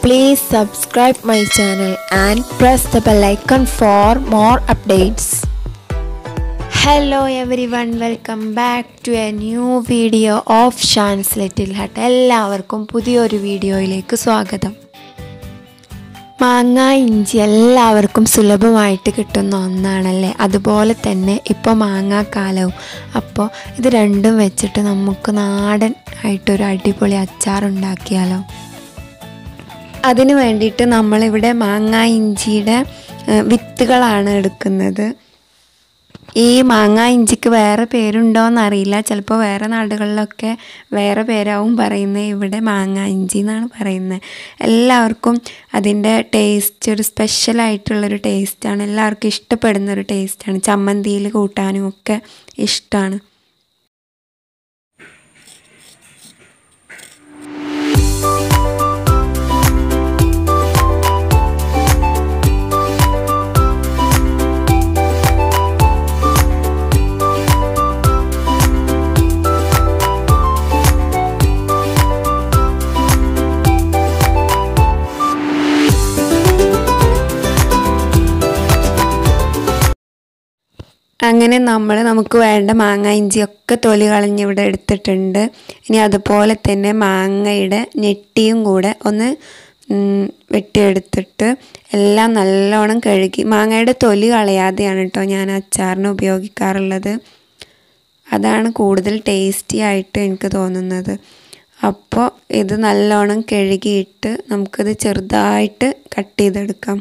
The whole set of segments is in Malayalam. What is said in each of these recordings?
Please subscribe my channel and press the bell icon for more updates. Hello everyone, welcome back to a new video of Shan's Little Hut. എല്ലാവർക്കും പുതിയൊരു വീഡിയോയിലേക്ക് സ്വാഗതം. മാങ്ങ ഇഞ്ചി എല്ലാവർക്കും സുലഭമായിട്ട് കിട്ടുന്ന ഒന്നാണല്ലേ. അതുപോലെ തന്നെ ഇപ്പോൾ മാങ്ങാക്കാലവും. അപ്പോൾ ഇത് രണ്ടും വെച്ചിട്ട് നമുക്ക് നാടൻ ആയിട്ടൊരു അടിപൊളി അച്ചാർ ഉണ്ടാക്കിയാലോ. അതിന് വേണ്ടിയിട്ട് നമ്മളിവിടെ മാങ്ങ ഇഞ്ചിയുടെ വിത്തുകളാണ് എടുക്കുന്നത്. ഈ മാങ്ങ ഇഞ്ചിക്ക് വേറെ പേരുണ്ടോയെന്നറിയില്ല, ചിലപ്പോൾ വേറെ നാടുകളിലൊക്കെ വേറെ പേരാവും പറയുന്നത്. ഇവിടെ മാങ്ങ ഇഞ്ചി എന്നാണ് പറയുന്നത്. എല്ലാവർക്കും അതിൻ്റെ ടേസ്റ്റ് ഒരു സ്പെഷ്യലായിട്ടുള്ളൊരു ടേസ്റ്റാണ്, എല്ലാവർക്കും ഇഷ്ടപ്പെടുന്നൊരു ടേസ്റ്റാണ്. ചമ്മന്തിയിൽ കൂട്ടാനും ഒക്കെ ഇഷ്ടമാണ്. അങ്ങനെ നമുക്ക് വേണ്ട മാങ്ങ ഇഞ്ചിയൊക്കെ തൊലി കളഞ്ഞ് ഇവിടെ എടുത്തിട്ടുണ്ട്. ഇനി അതുപോലെ തന്നെ മാങ്ങയുടെ ഞെട്ടിയും കൂടെ ഒന്ന് വെട്ടിയെടുത്തിട്ട് എല്ലാം നല്ലോണം കഴുകി, മാങ്ങയുടെ തൊലി കളയാതെയാണ് കേട്ടോ ഞാൻ അച്ചാറിന് ഉപയോഗിക്കാറുള്ളത്. അതാണ് കൂടുതൽ ടേസ്റ്റി ആയിട്ട് എനിക്ക് തോന്നുന്നത്. അപ്പോൾ ഇത് നല്ലോണം കഴുകിയിട്ട് നമുക്കിത് ചെറുതായിട്ട് കട്ട് ചെയ്തെടുക്കാം.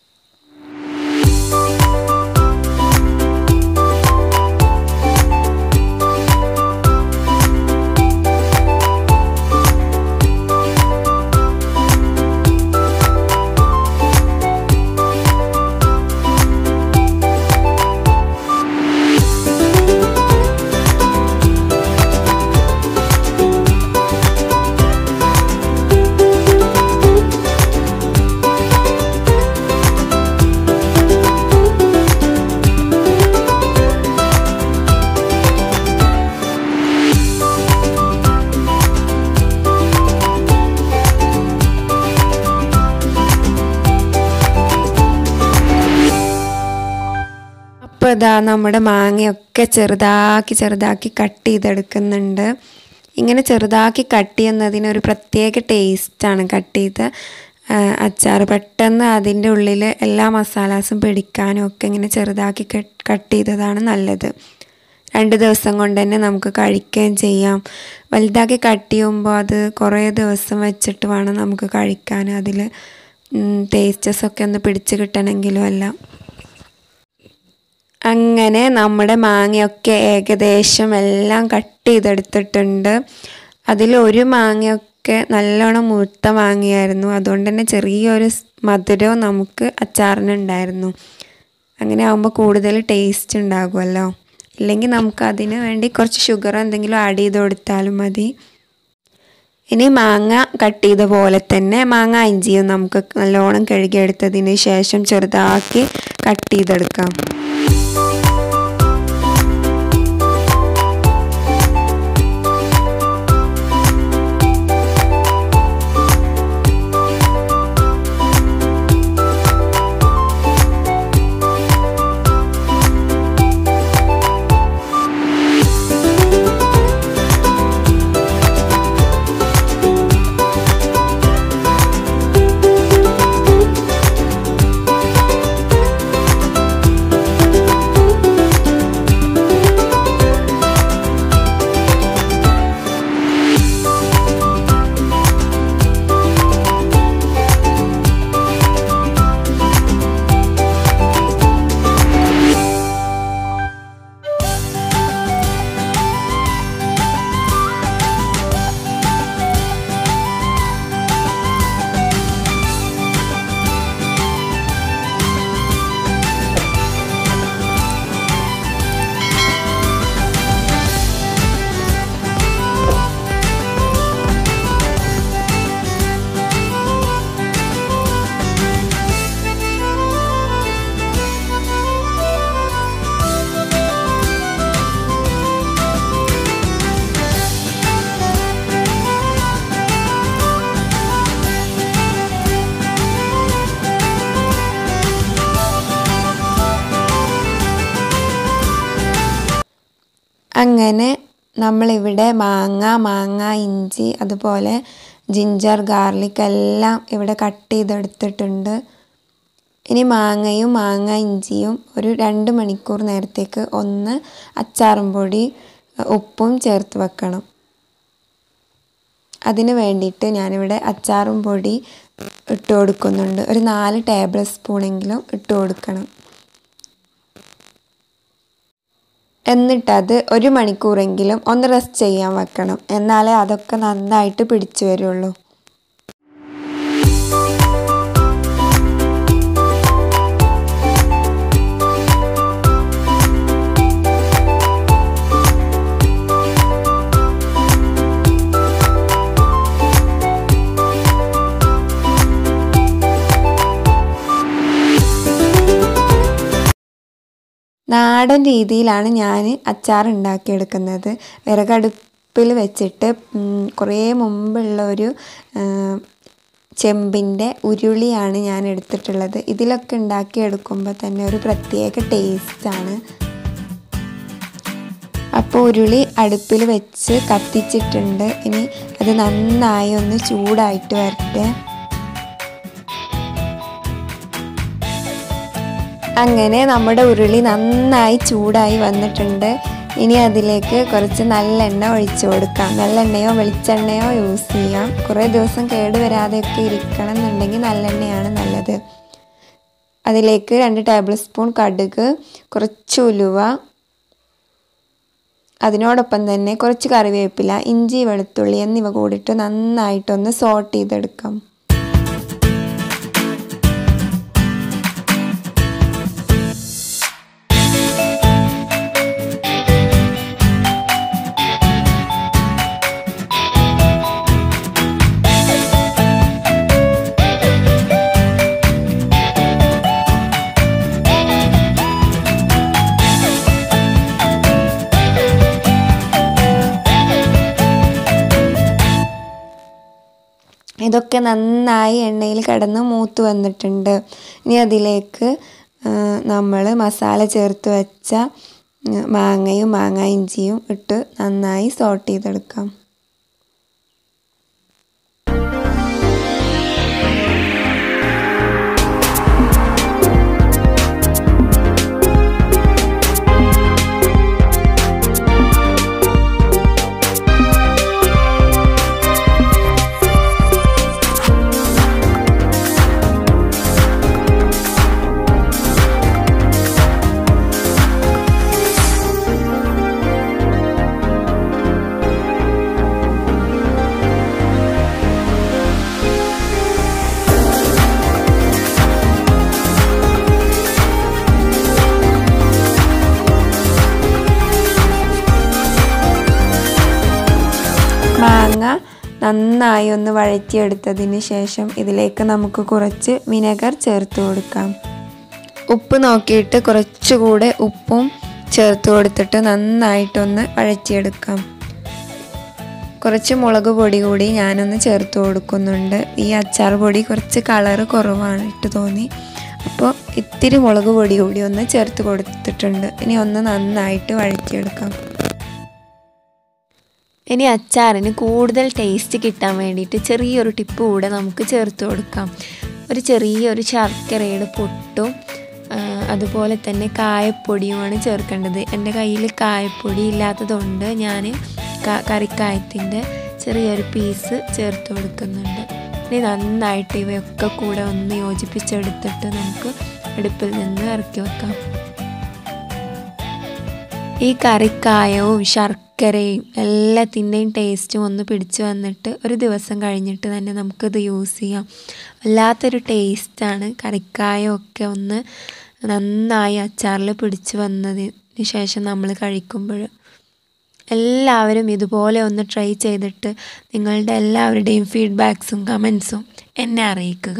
അപ്പോൾ ഇതാ നമ്മുടെ മാങ്ങയൊക്കെ ചെറുതാക്കി കട്ട് ചെയ്തെടുക്കുന്നുണ്ട്. ഇങ്ങനെ ചെറുതാക്കി കട്ട് ചെയ്യുന്നതിനൊരു പ്രത്യേക ടേസ്റ്റാണ്. കട്ട് ചെയ്ത് അച്ചാർ പെട്ടെന്ന് അതിൻ്റെ ഉള്ളിൽ എല്ലാ മസാലാസും പിടിക്കാനും ഒക്കെ ഇങ്ങനെ ചെറുതാക്കി കട്ട് ചെയ്തതാണ് നല്ലത്. 2 ദിവസം കൊണ്ട് തന്നെ നമുക്ക് കഴിക്കുകയും ചെയ്യാം. വലുതാക്കി കട്ട് ചെയ്യുമ്പോൾ അത് കുറേ ദിവസം വെച്ചിട്ട് വേണം നമുക്ക് കഴിക്കാൻ, അതിൽ ടേസ്റ്റസൊക്കെ ഒന്ന് പിടിച്ച് കിട്ടണമെങ്കിലും എല്ലാം. അങ്ങനെ നമ്മുടെ മാങ്ങയൊക്കെ ഏകദേശം എല്ലാം കട്ട് ചെയ്തെടുത്തിട്ടുണ്ട്. അതിലൊരു മാങ്ങയൊക്കെ നല്ലോണം മൂത്ത മാങ്ങയായിരുന്നു, അതുകൊണ്ട് തന്നെ ചെറിയൊരു മധുരവും നമുക്ക് അച്ചാറിനുണ്ടായിരുന്നു. അങ്ങനെ ആകുമ്പോൾ കൂടുതൽ ടേസ്റ്റ് ഉണ്ടാകുമല്ലോ. ഇല്ലെങ്കിൽ നമുക്ക് അതിന് വേണ്ടി കുറച്ച് ഷുഗർ എന്തെങ്കിലും ആഡ് ചെയ്ത് കൊടുത്താലും മതി. ഇനി മാങ്ങ കട്ട് ചെയ്ത പോലെ തന്നെ മാങ്ങ ഇഞ്ചിയും നമുക്ക് നല്ലോണം കഴുകിയെടുത്തതിന് ശേഷം ചെറുതാക്കി കട്ട് ചെയ്തെടുക്കാം. അങ്ങനെ നമ്മളിവിടെ മാങ്ങ, ഇഞ്ചി, അതുപോലെ ജിഞ്ചർ ഗാർലിക് എല്ലാം ഇവിടെ കട്ട് ചെയ്തെടുത്തിട്ടുണ്ട്. ഇനി മാങ്ങ ഇഞ്ചിയും ഒരു 2 മണിക്കൂർ നേരത്തേക്ക് ഒന്ന് അച്ചാറും പൊടി ഉപ്പും ചേർത്ത് വെക്കണം. അതിന് വേണ്ടിയിട്ട് ഞാനിവിടെ അച്ചാറും പൊടി ഇട്ട് കൊടുക്കുന്നുണ്ട്. ഒരു 4 ടേബിൾ സ്പൂണെങ്കിലും ഇട്ട് കൊടുക്കണം. എന്നിട്ടത് 1 മണിക്കൂറെങ്കിലും ഒന്ന് റെസ്റ്റ് ചെയ്യാൻ വെക്കണം. എന്നാലേ അതൊക്കെ നന്നായിട്ട് പിടിച്ചു വരുള്ളൂ. നാടൻ രീതിയിലാണ് ഞാൻ അച്ചാർ ഉണ്ടാക്കിയെടുക്കുന്നത്. വിറകടുപ്പിൽ വെച്ചിട്ട് കുറേ മുമ്പുള്ള ഒരു ചെമ്പിൻ്റെ ഉരുളിയാണ് ഞാൻ എടുത്തിട്ടുള്ളത്. ഇതിലൊക്കെ ഉണ്ടാക്കിയെടുക്കുമ്പോൾ തന്നെ ഒരു പ്രത്യേക ടേസ്റ്റാണ്. അപ്പോൾ ഉരുളി അടുപ്പിൽ വെച്ച് കത്തിച്ചിട്ടുണ്ട്. ഇനി അത് നന്നായി ഒന്ന് ചൂടായിട്ട് വരട്ടെ. അങ്ങനെ നമ്മുടെ ഉരുളി നന്നായി ചൂടായി വന്നിട്ടുണ്ട്. ഇനി അതിലേക്ക് കുറച്ച് നല്ലെണ്ണ ഒഴിച്ചു കൊടുക്കാം. നല്ലെണ്ണയോ വെളിച്ചെണ്ണയോ യൂസ് ചെയ്യാം. കുറേ ദിവസം കേടുവരാതെയൊക്കെ ഇരിക്കണം എന്നുണ്ടെങ്കിൽ നല്ലെണ്ണയാണ് നല്ലത്. അതിലേക്ക് 2 ടേബിൾ സ്പൂൺ കടുക്, കുറച്ച് ഉലുവ, അതിനോടൊപ്പം തന്നെ കുറച്ച് കറിവേപ്പില, ഇഞ്ചി, വെളുത്തുള്ളി എന്നിവ കൂടിയിട്ട് നന്നായിട്ടൊന്ന് സോട്ട് ചെയ്തെടുക്കാം. ഇതൊക്കെ നന്നായി എണ്ണയിൽ കിടന്ന് മൂത്ത് വന്നിട്ടുണ്ട്. ഇനി അതിലേക്ക് നമ്മൾ മസാല ചേർത്ത് വെച്ച മാങ്ങയും ഇഞ്ചിയും ഇട്ട് നന്നായി സോട്ട് ചെയ്തെടുക്കാം. മാങ്ങ നന്നായി ഒന്ന് വഴറ്റിയെടുത്തതിന് ശേഷം ഇതിലേക്ക് നമുക്ക് കുറച്ച് വിനെഗർ ചേർത്ത് കൊടുക്കാം. ഉപ്പ് നോക്കിയിട്ട് കുറച്ചുകൂടെ ഉപ്പും ചേർത്ത് കൊടുത്തിട്ട് നന്നായിട്ടൊന്ന് വഴറ്റിയെടുക്കാം. കുറച്ച് മുളക് പൊടി കൂടി ഞാനൊന്ന് ചേർത്ത് കൊടുക്കുന്നുണ്ട്. ഈ അച്ചാർ പൊടി കുറച്ച് കളറ് കുറവായിട്ട് തോന്നി. അപ്പോൾ ഇത്തിരി മുളക് പൊടി കൂടി ഒന്ന് ചേർത്ത് കൊടുത്തിട്ടുണ്ട്. ഇനി ഒന്ന് നന്നായിട്ട് വഴറ്റിയെടുക്കാം. ഇനി അച്ചാറിന് കൂടുതൽ ടേസ്റ്റ് കിട്ടാൻ വേണ്ടിയിട്ട് ചെറിയൊരു ടിപ്പ് കൂടെ നമുക്ക് ചേർത്ത് കൊടുക്കാം. ചെറിയൊരു ശർക്കരയുടെ പൊട്ടും അതുപോലെ തന്നെ കായപ്പൊടിയുമാണ് ചേർക്കേണ്ടത്. എൻ്റെ കയ്യിൽ കായപ്പൊടി ഇല്ലാത്തതുകൊണ്ട് ഞാൻ കറിക്കായത്തിൻ്റെ ചെറിയൊരു പീസ് ചേർത്ത് കൊടുക്കുന്നുണ്ട്. ഇനി നന്നായിട്ട് ഇവയൊക്കെ കൂടെ ഒന്ന് യോജിപ്പിച്ചെടുത്തിട്ട് നമുക്ക് അടുപ്പിൽ നിന്ന് ഇറക്കി വെക്കാം. ഈ കറിക്കായവും ശർക്കരയും എല്ലാത്തിൻ്റെയും ടേസ്റ്റും ഒന്ന് പിടിച്ചു വന്നിട്ട് ഒരു ദിവസം കഴിഞ്ഞിട്ട് തന്നെ നമുക്കിത് യൂസ് ചെയ്യാം. വല്ലാത്തൊരു ടേസ്റ്റാണ്. കറിക്കായമൊക്കെ ഒന്ന് നന്നായി അച്ചാറിൽ പിടിച്ചു വന്നതിന് ശേഷം നമ്മൾ കഴിക്കുമ്പോൾ. എല്ലാവരും ഇതുപോലെ ഒന്ന് ട്രൈ ചെയ്തിട്ട് നിങ്ങളുടെ എല്ലാവരുടെയും ഫീഡ്ബാക്സും കമൻസും എന്നെ അറിയിക്കുക.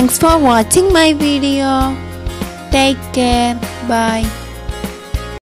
Thanks for watching my video. Take care. Bye.